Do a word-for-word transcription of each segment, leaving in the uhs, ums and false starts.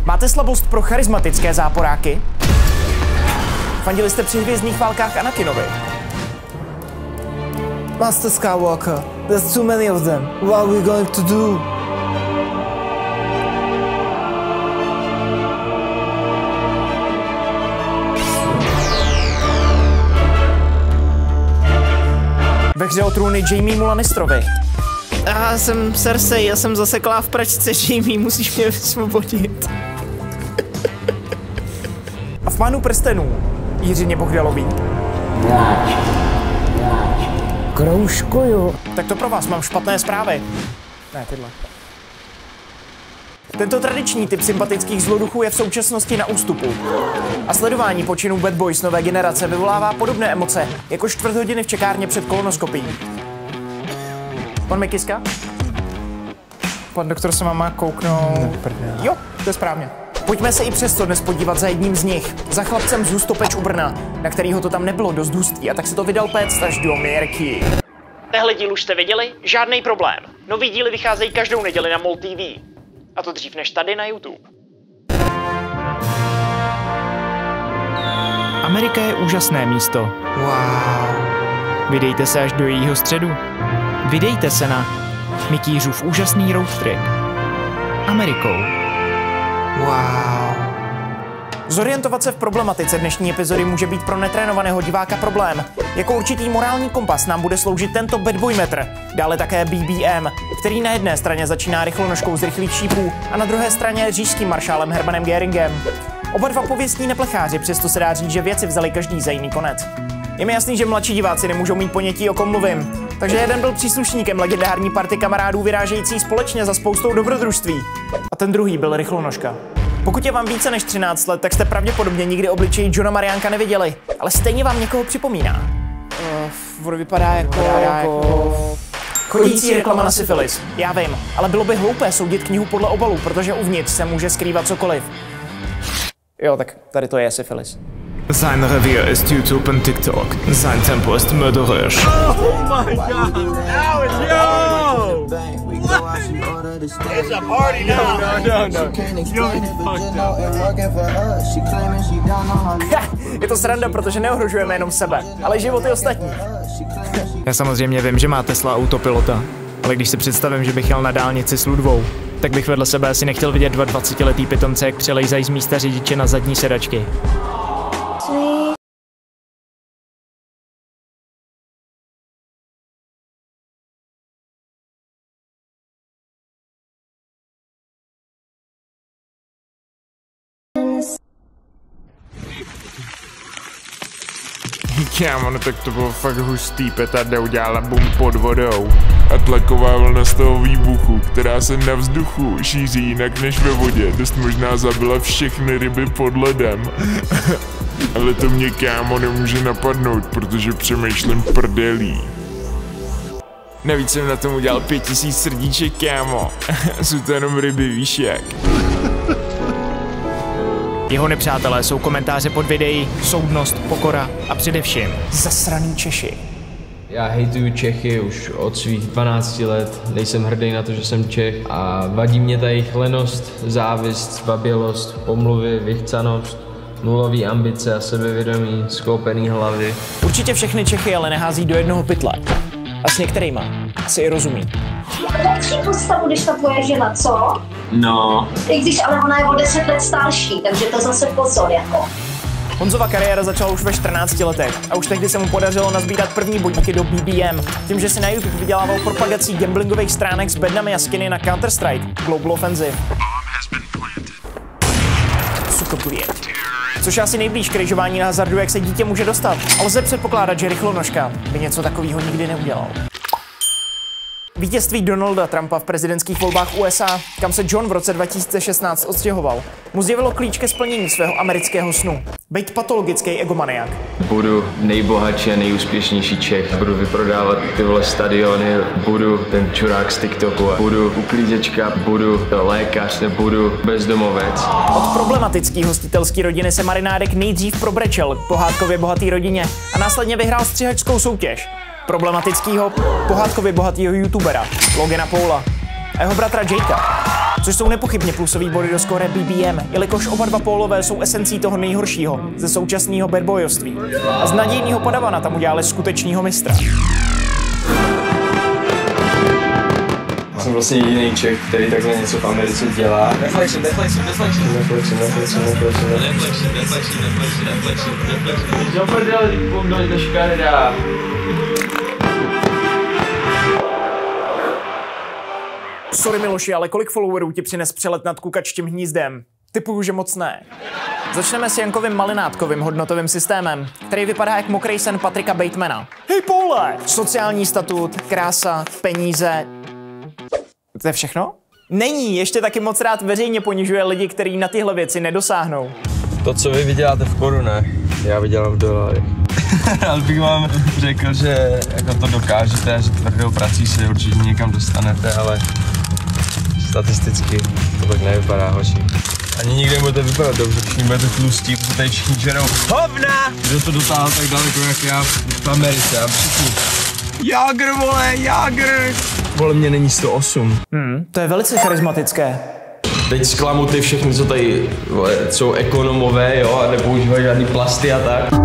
Máte slabost pro charismatické záporáky? Fandili jste při Hvězdných válkách Anakinovi? Master Skywalker, there's too many of them. What are we going to do? Ve hře o trůny Jaimému Lannisterovi. Já jsem Cersei, já jsem zaseklá v pračce, Jaime, musíš mě vysvobodit. A v Pánu prstenů Jiřině Bohdalový. Kroužkuju. Tak to pro vás mám špatné zprávy. Ne, tyhle. Tento tradiční typ sympatických zloduchů je v současnosti na ústupu. A sledování počinů Bad Boys nové generace vyvolává podobné emoce, jako čtvrt hodiny v čekárně před kolonoskopií. Pan Mikiska? Pan doktor se vám má kouknout. Jo, to je správně. Pojďme se i přesto dnes podívat za jedním z nich. Za chlapcem z Hustopeč u Brna, na kterýho to tam nebylo dost hustý, a tak se to vydal péct až do Mirky. Tehle díl už jste viděli? Žádný problém. Nový díly vycházejí každou neděli na MOL T V. A to dřív než tady na YouTube. Amerika je úžasné místo. Wow. Vydejte se až do jejího středu. Vydejte se na Mikýřův úžasný road trip Amerikou. Wow. Zorientovat se v problematice dnešní epizody může být pro netrénovaného diváka problém. Jako určitý morální kompas nám bude sloužit tento Bad Boy metr, dále také B B M, který na jedné straně začíná rychlonožkou z rychlých šípů a na druhé straně říšským maršálem Hermanem Göringem. Oba dva pověstní neplecháři, přesto se dá říct, že věci vzali každý za jiný konec. Je mi jasný, že mladší diváci nemůžou mít ponětí, o kom mluvím, takže jeden byl příslušníkem legendární party kamarádů vyrážející společně za spoustou dobrodružství. A ten druhý byl rychlonožka. Pokud je vám více než třináct let, tak jste pravděpodobně nikdy obličej Johna Mariánka neviděli, ale stejně vám někoho připomíná. Uh, on vypadá jako... Vypadá jako... Chodící reklama na syfilis. Já vím, ale bylo by hloupé soudit knihu podle obalu, protože uvnitř se může skrývat cokoliv. Jo, tak tady to je syfilis. Sein Revier ist YouTube und TikTok. Sein Tempo ist mörderisch. Oh my god! Now it's yo! What? It's a party now! No, no, no. Yo, it's fucked up. Je to sranda, protože neohrožujeme jenom sebe, ale životy ostatní. Já samozřejmě vím, že má Tesla autopilota, ale když si představím, že bych jel na dálnici s Ludvou, tak bych vedle sebe asi nechtěl vidět dva dvacetiletý pitomce, jak přelejzají z místa řidiče na zadní sedačky. Kámo, no tak to bylo fakt hustý, petarda udělala bum pod vodou. A tlaková vlna z toho výbuchu, která se na vzduchu šíří jinak než ve vodě, dost možná zabila všechny ryby pod ledem. Ale to mě, kámo, nemůže napadnout, protože přemýšlím prdelí. Navíc jsem na tom udělal pět tisíc srdíček, kámo. Jsou to jenom ryby, víš jak. Jeho nepřátelé jsou komentáře pod videí, soudnost, pokora a především zasraný Češi. Já hejtuju Čechy už od svých dvanácti let, nejsem hrdý na to, že jsem Čech a vadí mě ta jejich lenost, závist, zbabělost, pomluvy, vychcanost, nulový ambice a sebevědomí, skoupený hlavy. Určitě všechny Čechy ale nehází do jednoho pytle. A s některýma si i rozumí. Lepší postavu, když ta tvoje žena, co? No. I když ale ona je o deset let starší, takže to zase pozor, jako. Honzova kariéra začala už ve čtrnácti letech a už tehdy se mu podařilo nazbírat první bodíky do B B M, tím, že si na YouTube vydělával propagací gamblingových stránek s bednami a skiny na Counter-Strike, Global Offensive. Sukobliet. Což je asi nejblíž kryžování na hazardu, jak se dítě může dostat, ale lze předpokládat, že rychlonožka by něco takového nikdy neudělal. Vítězství Donalda Trumpa v prezidentských volbách U S A, kam se John v roce dva tisíce šestnáct odstěhoval, mu zjevilo klíč ke splnění svého amerického snu. Bejt patologický egomaniak. Budu nejbohatší a nejúspěšnější Čech. Budu vyprodávat ty vole stadiony, budu ten čurák z TikToku, budu uklízečka, budu lékař, budu bezdomovec. Od problematický hostitelský rodiny se Marinádek nejdřív probrečel k pohádkově bohatý rodině a následně vyhrál střihačskou soutěž. Problematickýho, pohádkově bohatýho youtubera, Logana Paula a jeho bratra Jakea. což jsou nepochybně plusový body do skóre B B M, jelikož oba dva Paulové jsou esencí toho nejhoršího ze současného badboyovství. A z nadějného padavana tam udělali skutečného mistra. Jsem vlastně jediný Čech, který takhle něco v Americe dělá. Deflection, deflection, deflection, deflection, deflection, deflection, deflection, deflection, deflection, deflection, deflection. Když oprdel, když pomdali do škarda. Sorry Miloši, ale kolik followerů ti přines přelet nad kukaččím hnízdem? Typuju, že moc ne. Začneme s Jankovým Malinátkovým hodnotovým systémem, který vypadá jak mokrý sen Patrika Batemana. Hej Paule! Sociální statut, krása, peníze... To je všechno? Není, ještě taky moc rád veřejně ponižuje lidi, kteří na tyhle věci nedosáhnou. To, co vy vyděláte v korunách, já vydělám v dolarech. Ale bych vám řekl, že jako to dokážete, že tvrdou prací se určitě někam dostanete, ale statisticky to tak nevypadá, hoši. Ani nikdy nebudete vypadat dobře, všichni budete tlustí, protože tady všichni žerou hovna! Kdo to dotáhl tak daleko, jak já v Americe, a všichni Jágr, vole, Jágr! Vole, mě není sto osm. Hmm, to je velice charismatické. Teď zklamu ty všechny, co tady vole, jsou ekonomové, jo, a nepoužívají žádný plasty a tak.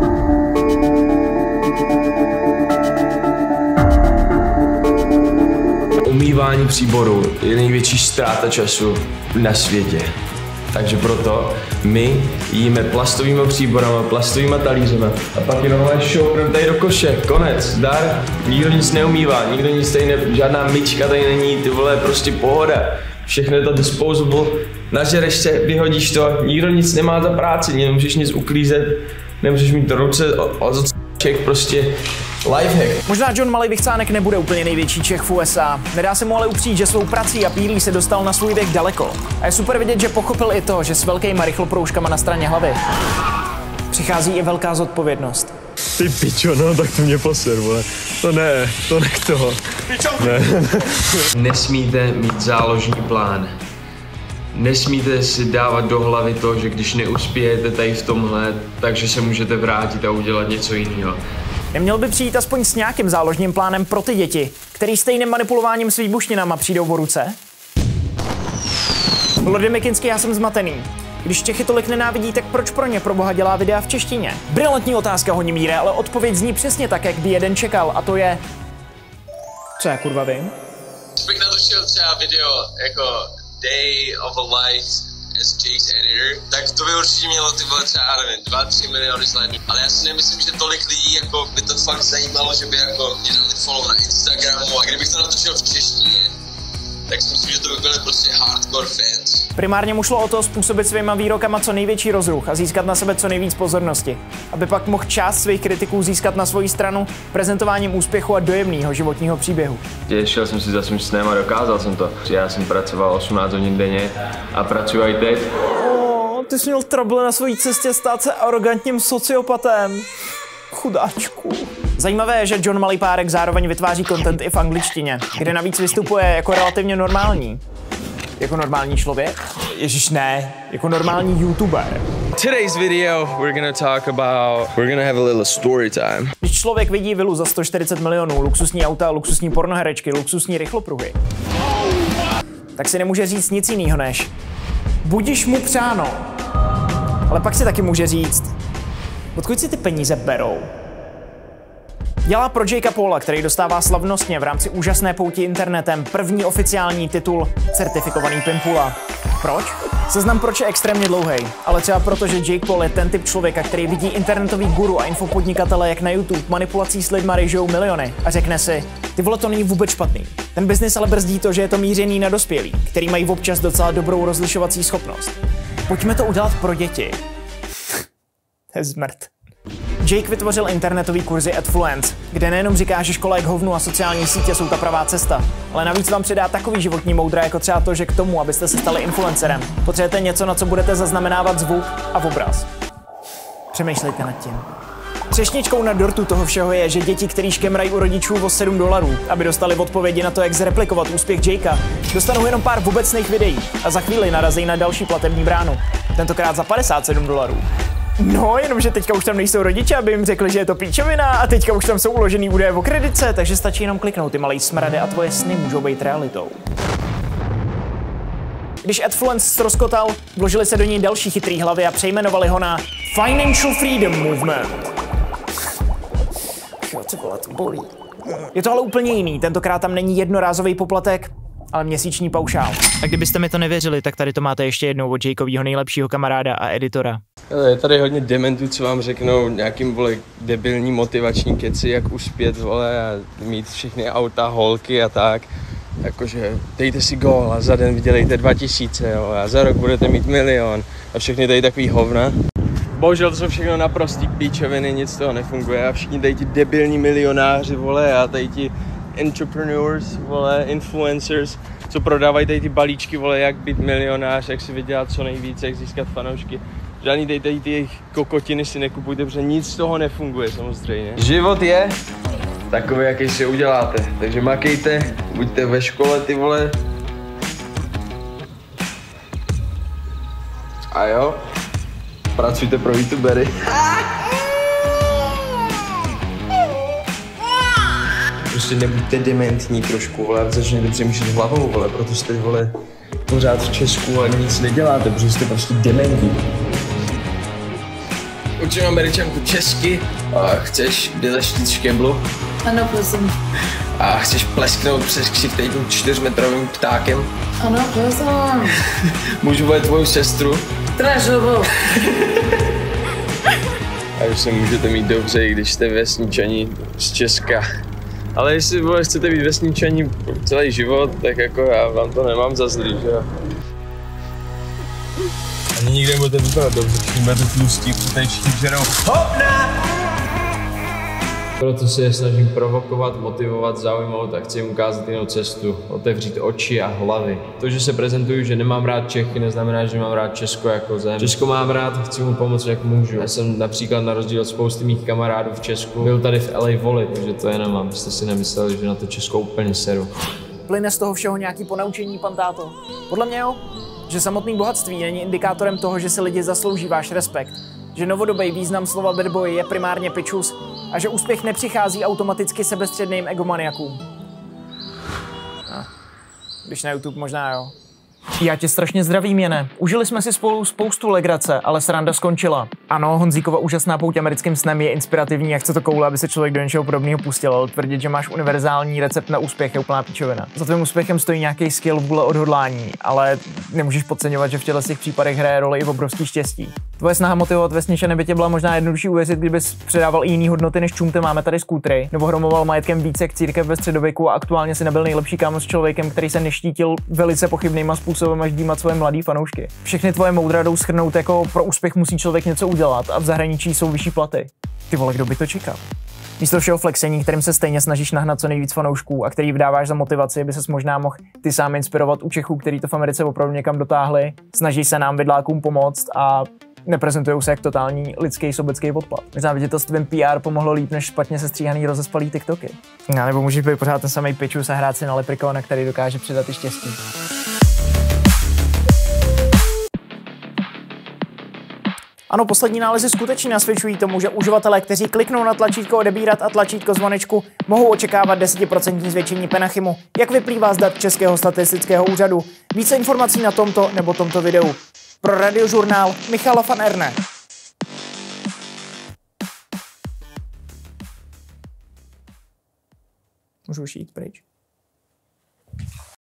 Umývání příboru je největší ztráta času na světě. Takže proto my jíme plastovými příborama, plastovými talířema a pak jenom šoupneme tady do koše. Konec, dar, nikdo nic neumývá, nikdo nic tady ne, žádná myčka tady není, ty vole, prostě pohoda. Všechno je to disposable, nažereš se, vyhodíš to, nikdo nic nemá za práci, nemůžeš nic uklízet, nemůžeš mít ruce od Čech, prostě lifehack. Možná John Malý Vychcánek nebude úplně největší Čech v U S A. Nedá se mu ale upřít, že svou prací a pílí se dostal na svůj věk daleko. A je super vidět, že pochopil i to, že s velkýma rychloproužkama na straně hlavy přichází i velká zodpovědnost. Ty pičo, no tak to mě poser, vole. To ne, to nech toho. Ne. Nesmíte mít záložní plán. Nesmíte si dávat do hlavy to, že když neuspějete tady v tomhle, takže se můžete vrátit a udělat něco jiného. Neměl by přijít aspoň s nějakým záložním plánem pro ty děti, který stejným manipulováním s výbušninama přijdou o ruce? Lorde Mikinsky, já jsem zmatený. Když Čechy tolik nenávidí, tak proč pro ně proboha dělá videa v češtině? Brilantní otázka, Honimíre, ale odpověď zní přesně tak, jak by jeden čekal, a to je... Co já kurva vím? Bych natočil třeba video jako Day of a Life as Jake's editor, tak to by určitě mělo ty vole třeba, nevím, dva, tři miliony sledů. Ale já si nemyslím, že tolik lidí jako by to fakt zajímalo, že by jako mě dali follow na Instagramu, a kdybych to natočil v češtině, tak si myslím, že to by byly prostě hardcore fans. Primárně mu šlo o to způsobit svýma výrokama co největší rozruch a získat na sebe co nejvíc pozornosti. Aby pak mohl část svých kritiků získat na svoji stranu prezentováním úspěchu a dojemného životního příběhu. Šel jsem si za svým snem a dokázal jsem to. Já jsem pracoval osmnáct hodin denně a pracuji i teď. Oh, ty jsi měl trouble na své cestě stát se arrogantním sociopatem. Chudáčku. Zajímavé je, že John Malý Párek zároveň vytváří content i v angličtině, kde navíc vystupuje jako relativně normální. Jako normální člověk? Ježiš, ne. Jako normální youtuber. Today's video we're gonna talk about we're gonna have a little story time. Když člověk vidí vilu za sto čtyřicet milionů, luxusní auta, luxusní pornoherečky, luxusní rychlopruhy, tak si nemůže říct nic jiného než budiš mu přáno. Ale pak si taky může říct, odkud si ty peníze berou? Dělá pro Jakea Paula, který dostává slavnostně v rámci úžasné pouti internetem první oficiální titul certifikovaný pimpula. Proč? Seznam proč je extrémně dlouhý, ale třeba proto, že Jake Paul je ten typ člověka, který vidí internetový guru a infopodnikatele jak na YouTube manipulací s lidma rejžou miliony a řekne si, ty vole, to není vůbec špatný. Ten biznis ale brzdí to, že je to mířený na dospělí, který mají občas docela dobrou rozlišovací schopnost. Pojďme to udělat pro děti. To je zmrt. Jake vytvořil internetový kurzy Adfluence, kde nejenom říká, že škola je k hovnu a sociální sítě jsou ta pravá cesta, ale navíc vám přidá takový životní moudra, jako třeba to, že k tomu, abyste se stali influencerem, potřebujete něco, na co budete zaznamenávat zvuk a obraz. Přemýšlejte nad tím. Třešničkou na dortu toho všeho je, že děti, který škemrají u rodičů o sedm dolarů, aby dostali odpovědi na to, jak zreplikovat úspěch Jakea, dostanou jenom pár obecných videí a za chvíli narazí na další platební bránu. Tentokrát za padesát sedm dolarů. No, jenomže teďka už tam nejsou rodiče, aby jim řekli, že je to píčovina, a teďka už tam jsou uložený údaje o kreditce, takže stačí jenom kliknout ty malej smrady a tvoje sny můžou být realitou. Když Adfluence ztroskotal, vložili se do něj další chytrý hlavy a přejmenovali ho na Financial Freedom Movement. Jo, ty vole, to bolí. Je to ale úplně jiný, tentokrát tam není jednorázový poplatek, ale měsíční paušál. A kdybyste mi to nevěřili, tak tady to máte ještě jednou od Jakeovýho nejlepšího kamaráda a editora. Je tady hodně dementů, co vám řeknou nějakým, vole, debilní motivační keci, jak uspět, vole, a mít všechny auta, holky a tak. Jakože dejte si gól a za den vydělejte dva tisíce, jo, a za rok budete mít milion a všechny tady takový hovna. Bohužel to jsou všechno naprostý píčoviny, nic z toho nefunguje a všichni tady ti debilní milionáři, vole, a tady ti entrepreneurs, vole, influencers, co prodávají tady ty balíčky, vole, jak být milionář, jak si vydělat co nejvíce, jak získat fanoušky. Žádný tady, tady ty jejich kokotiny si nekupujte, protože nic z toho nefunguje samozřejmě. Život je takový, jaký si uděláte, takže makejte, buďte ve škole, ty vole. A jo, pracujte pro youtubery. Prostě nebuďte dementní trošku, vole, a začněte přemýšlet hlavou, vole, protože jste, vole, pořád v Česku a nic neděláte, protože jste prostě dementní. Učím Američanku česky a chceš vyleštít škeblu? Ano, prosím. A chceš plesknout přes ksicht tím čtyřmetrovým ptákem? Ano, prosím. Můžu volit tvoju sestru? Tražovou. A už se můžete mít dobře, i když jste vesničani z Česka. Ale jestli, vole, chcete být vesničani celý život, tak jako já vám to nemám za zlý, že jo? Ani nikde budete vypadat dobře, všichni budete tlustí, tady všichni žerou hopna! Proto se je snažím provokovat, motivovat, zaujmout a chci jim ukázat jinou cestu, otevřít oči a hlavy. To, že se prezentuju, že nemám rád Čechy, neznamená, že mám rád Česko jako zem. Česko mám rád, chci mu pomoct, jak můžu. Já jsem například na rozdíl od spousty mých kamarádů v Česku byl tady v L A volit, takže to jenom mám, abyste si nemysleli, že na to Česko úplně seru. Plyne z toho všeho nějaký ponaučení, pan táto? Podle mě jo, že samotný bohatství není indikátorem toho, že si lidi zaslouží váš respekt. Že novodobý význam slova bad boy je primárně pičus a že úspěch nepřichází automaticky sebestředným egomaniakům. No, když na YouTube možná jo. Já tě strašně zdravím, Jene. Užili jsme si spolu spoustu legrace, ale sranda skončila. Ano, Honzíkova úžasná pouť americkým snem je inspirativní, jak chce to koule, aby se člověk do něčeho podobného pustil, ale tvrdit, že máš univerzální recept na úspěch, je úplná píčovina. Za tvým úspěchem stojí nějaký skill, vůle, odhodlání, ale nemůžeš podceňovat, že v těchto těch případech hraje roli i obrovský štěstí. Tvoje snaha motivovat vesničany by tě byla možná jednodušší uvěřit, kdybys předával i jiný hodnoty, než čumte máme tady skútry, nebo hromoval majetkem více jak církev ve středověku a aktuálně si nebyl nejlepší kámoš s člověkem, který se neštítil velice pochybnýma způsobem až dýmat svoje mladý fanoušky. Všechny tvoje moudra jdou shrnout jako pro úspěch musí člověk něco udělat a v zahraničí jsou vyšší platy. Ty vole, kdo by to čekal? Místo všeho flexení, kterým se stejně snažíš nahnat co nejvíc fanoušků a který vdáváš za motivaci, by ses možná mohl ty sám inspirovat u Čechů, který to v Americe opravdu někam dotáhli, snaží se nám vidlákům pomoct a neprezentují se jak totální lidský sobecký odpad. Možná by ti to s tvým P R pomohlo líp než špatně sestříhaný rozespalý TikToky. No, nebo můžeš být pořád ten samý pičus a hrát si na leprikona, který dokáže přidat i štěstí. Ano, poslední nálezy skutečně nasvědčují tomu, že uživatelé, kteří kliknou na tlačítko odebírat a tlačítko zvonečku, mohou očekávat deset procent zvětšení penachymu, jak vyplývá z dat Českého statistického úřadu. Více informací na tomto nebo tomto videu. Pro Radiožurnál Michala van Erne. Můžu už jít pryč?